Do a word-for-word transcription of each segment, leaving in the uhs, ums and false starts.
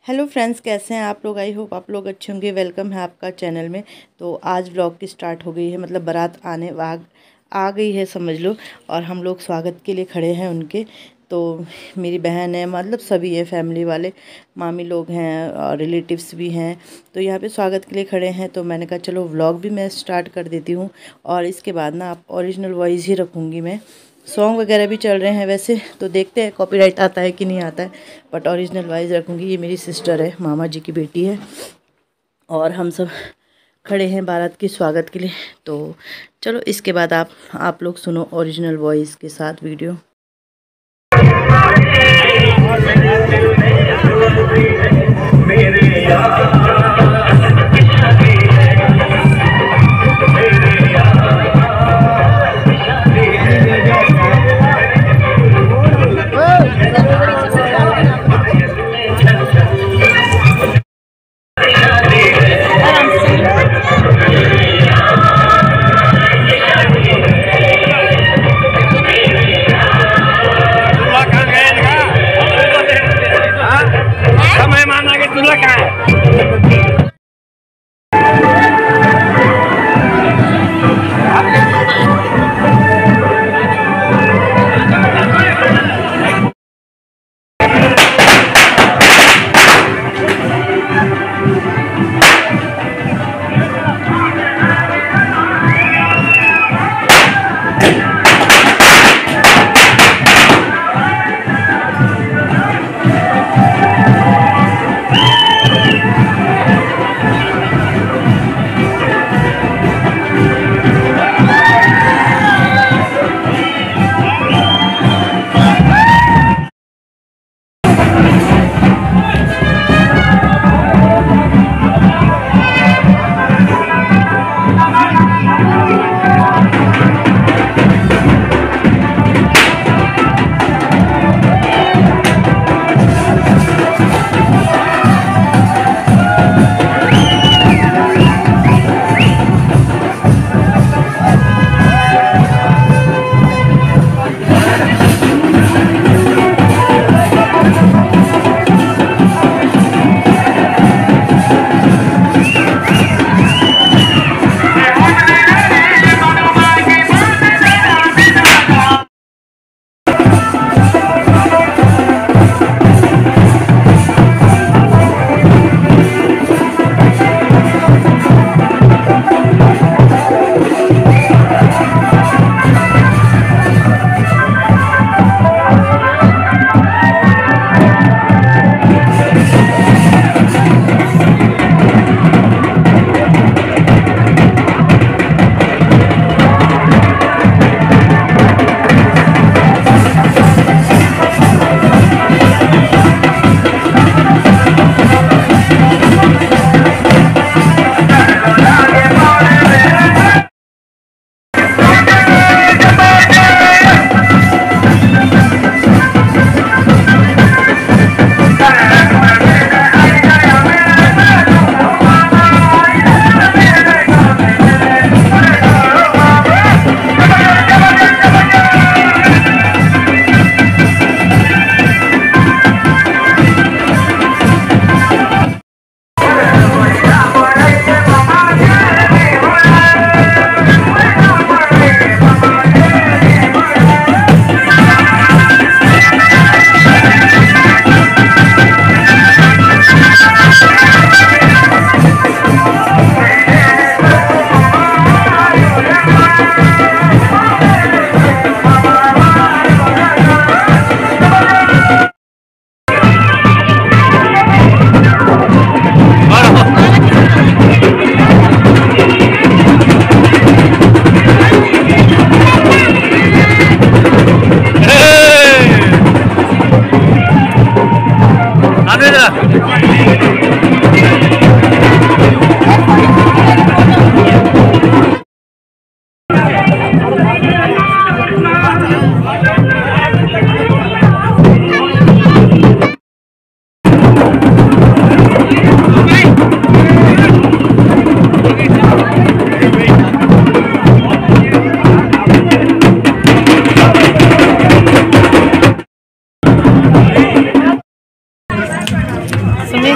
Hello friends, कैसे हैं आप लोग। आई होप आप लोग अच्छे होंगे। वेलकम है आपका चैनल में। तो आज व्लॉग की स्टार्ट हो गई है, मतलब बारात आने वाग आ गई है समझ लो। और हम लोग स्वागत के लिए खड़े हैं उनके। तो मेरी बहन है, मतलब सभी है फैमिली वाले, मामी लोग हैं और रिलेटिव्स भी हैं। तो यहाँ पे स्वागत के लिए खड़े हैं। तो मैंने कहा चलो व्लॉग भी मैं स्टार्ट कर देती हूँ। और इसके बाद ना आप ओरिजिनल वॉइस ही रखूँगी मैं। सॉन्ग वगैरह भी चल रहे हैं वैसे, तो देखते हैं कॉपीराइट आता है कि नहीं आता है। बट ओरिजिनल वॉइस रखूँगी। ये मेरी सिस्टर है, मामा जी की बेटी है। और हम सब खड़े हैं बारात के स्वागत के लिए। तो चलो इसके बाद आप आप लोग सुनो ओरिजिनल वॉइस के साथ वीडियो।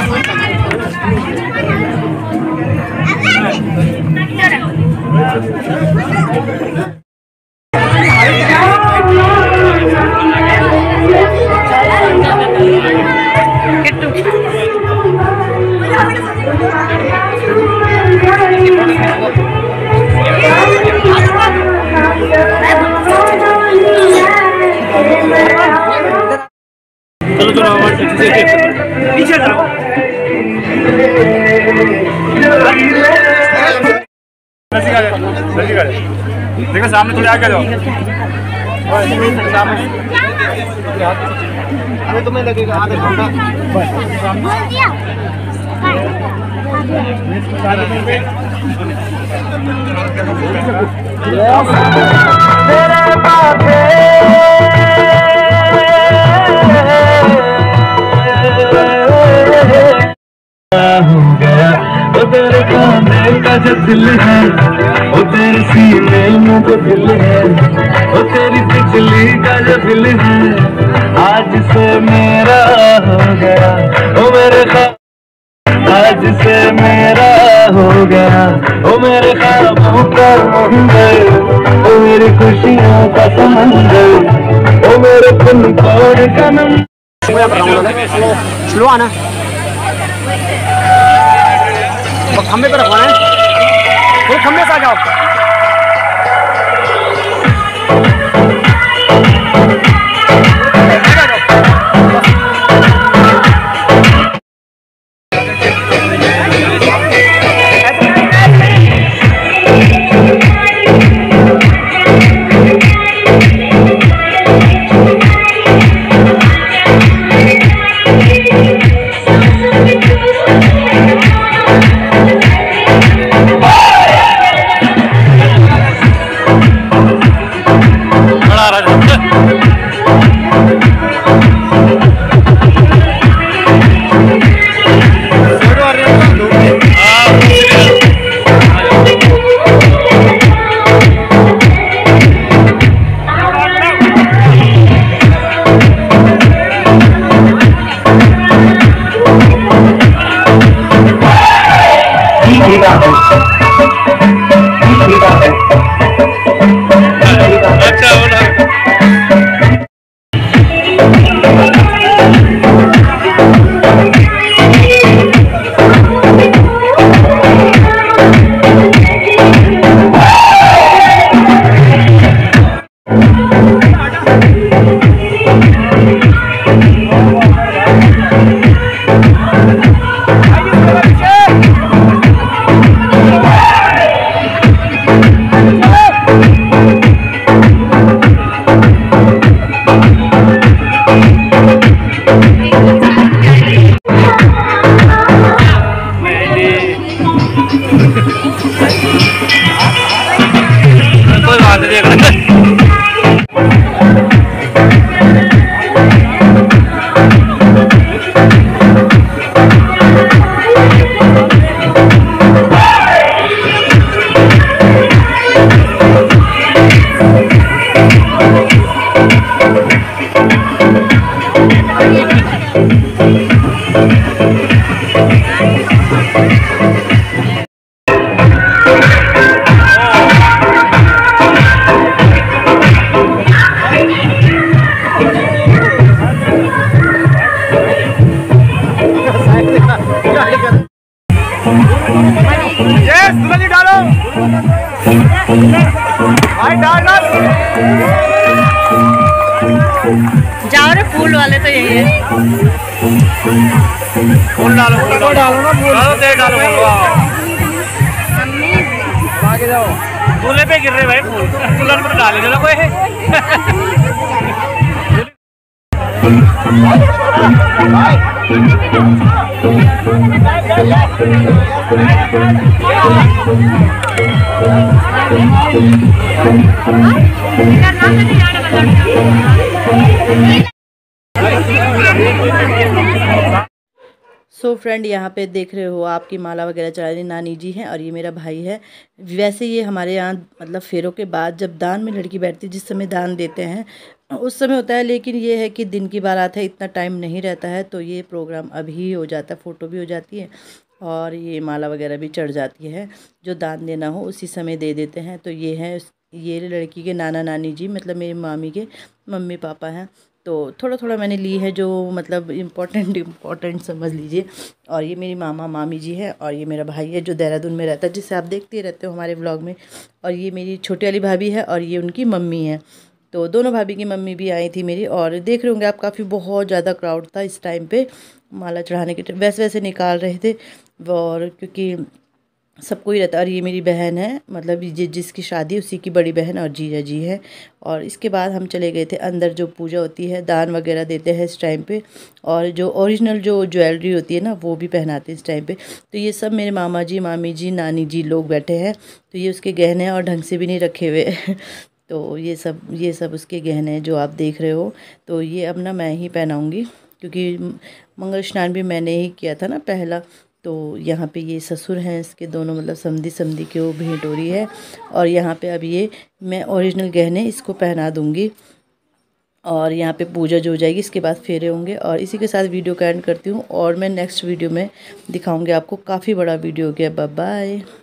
चलो चलो पीछे जाओ। देखो सामने थोड़े आगे जाओ। अरे तुम्हें लगेगा आधे घंटा हो गया वो तेरे खाने का जो दिल है, वो तेरे सीने में जो दिल है, वो तेरी बिजली का जो दिल है, आज से मेरा हो गया वो मेरे ख्वाब, आज से मेरा हो गया वो मेरे ख्वाबों का मंदिर, वो मेरी खुशियों का समंदर, वो मेरे दिल तोड़ का नंबर। स्लो आना, खंबे पर रखवाना है, थोड़े खंबे से आ जाओ। जाओ रे, फूल वाले तो यही है। फूल डालो, फूल डालो ना, डालो दे डालो। आगे जाओ, दूल्हे पे गिर रहे भाई फूल, दुल्हन पर डाले ना कोई। सो फ्रेंड, यहाँ पे देख रहे हो आपकी माला वगैरह चढ़ा रही नानी जी हैं और ये मेरा भाई है। वैसे ये हमारे यहाँ मतलब फेरों के बाद जब दान में लड़की बैठती है, जिस समय दान देते हैं उस समय होता है, लेकिन ये है कि दिन की बारात है, इतना टाइम नहीं रहता है, तो ये प्रोग्राम अभी हो जाता है, फ़ोटो भी हो जाती है और ये माला वगैरह भी चढ़ जाती है। जो दान देना हो उसी समय दे देते हैं। तो ये है, ये लड़की के नाना नानी जी, मतलब मेरी मामी के मम्मी पापा हैं। तो थोड़ा थोड़ा मैंने ली है, जो मतलब इम्पोर्टेंट इम्पोर्टेंट समझ लीजिए। और ये मेरी मामा मामी जी है, और ये मेरा भाई है जो देहरादून में रहता है, जिसे आप देखते रहते हो हमारे व्लॉग में। और ये मेरी छोटी वाली भाभी है, और ये उनकी मम्मी है। तो दोनों भाभी की मम्मी भी आई थी मेरी। और देख रहे होंगे आप, काफ़ी बहुत ज़्यादा क्राउड था इस टाइम पे माला चढ़ाने के टाइम। वैसे वैसे निकाल रहे थे, और क्योंकि सबको ही रहता है। और ये मेरी बहन है, मतलब जि जिसकी शादी, उसी की बड़ी बहन और जीजा जी है। और इसके बाद हम चले गए थे अंदर, जो पूजा होती है, दान वगैरह देते हैं इस टाइम पे। और जो ओरिजिनल जो ज्वेलरी होती है ना, वो भी पहनाते हैं इस टाइम पे। तो ये सब मेरे मामा जी, मामी जी, नानी जी लोग बैठे हैं। तो ये उसके गहने और ढंग से भी नहीं रखे हुए तो ये सब ये सब उसके गहने जो आप देख रहे हो। तो ये अब ना मैं ही पहनाऊँगी, क्योंकि मंगल स्नान भी मैंने ही किया था ना पहला। तो यहाँ पे ये ससुर हैं इसके दोनों, मतलब समधी समधी की वो भेंट हो रही है। और यहाँ पे अब ये मैं ओरिजिनल गहने इसको पहना दूँगी। और यहाँ पे पूजा जो हो जाएगी, इसके बाद फेरे होंगे। और इसी के साथ वीडियो का एंड करती हूँ, और मैं नेक्स्ट वीडियो में दिखाऊँगी आपको। काफ़ी बड़ा वीडियो हो गया। Bye bye.